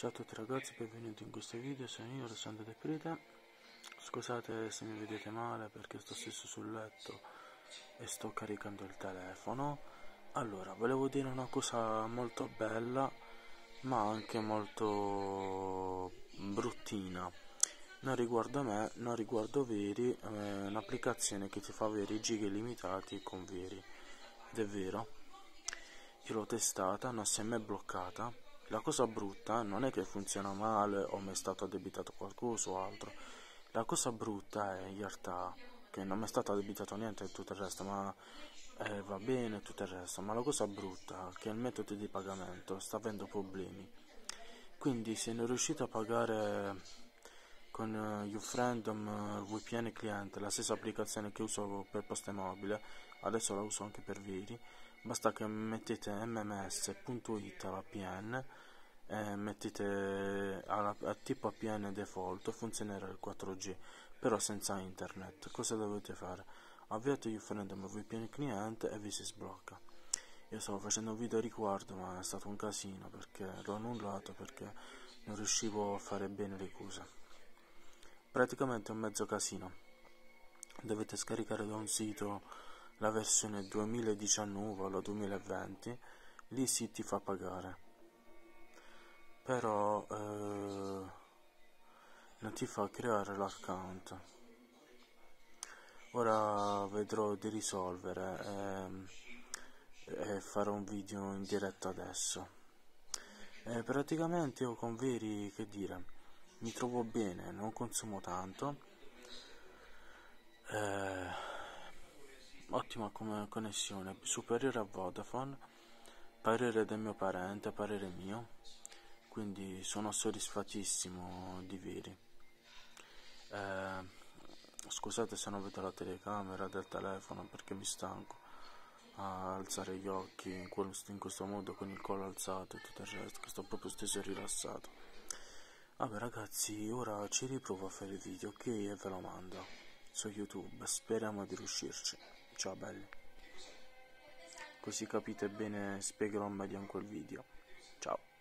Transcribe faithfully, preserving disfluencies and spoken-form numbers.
Ciao a tutti ragazzi, benvenuti in questo video, sono io, Alessandro De Crete. Scusate se mi vedete male perché sto stesso sul letto e sto caricando il telefono. Allora, volevo dire una cosa molto bella ma anche molto bruttina. Non riguardo me, non riguardo Veri, è un'applicazione che ti fa avere i giga illimitati con Veri. Ed è vero, io l'ho testata, non si è mai bloccata. La cosa brutta non è che funziona male o mi è stato addebitato qualcosa o altro. La cosa brutta è in realtà che non mi è stato addebitato niente e tutto il resto, ma eh, va bene tutto il resto. Ma la cosa brutta è che il metodo di pagamento sta avendo problemi. Quindi se non riuscite a pagare con uh, Ufrandom uh, V P N cliente, la stessa applicazione che uso per poste mobile, adesso la uso anche per Veri. Basta che mettete m m s punto i t V P N e mettete a, a tipo A P N default, funzionerà il quattro G, però senza internet. Cosa dovete fare? Avviate Ufrandom V P N cliente e vi si sblocca. Io stavo facendo un video a riguardo, ma è stato un casino perché l'ho annullato perché non riuscivo a fare bene le cose. Praticamente è un mezzo casino. Dovete scaricare da un sito la versione duemiladiciannove o la duemilaventi, lì si ti fa pagare, però eh, non ti fa creare l'account. Ora vedrò di risolvere e, e farò un video in diretta adesso. E praticamente io con Veri, che dire, mi trovo bene, non consumo tanto, eh, ottima come connessione, superiore a Vodafone, parere del mio parente, parere mio, quindi sono soddisfattissimo di Veri. Eh, scusate se non vedo la telecamera del telefono perché mi stanco a alzare gli occhi in, questo, in questo modo con il collo alzato e tutto il resto, che sto proprio stesso e rilassato. Vabbè ragazzi, ora ci riprovo a fare il video, ok, e ve lo mando su YouTube, speriamo di riuscirci. Ciao belli, così capite bene, spiegherò meglio in quel video. Ciao.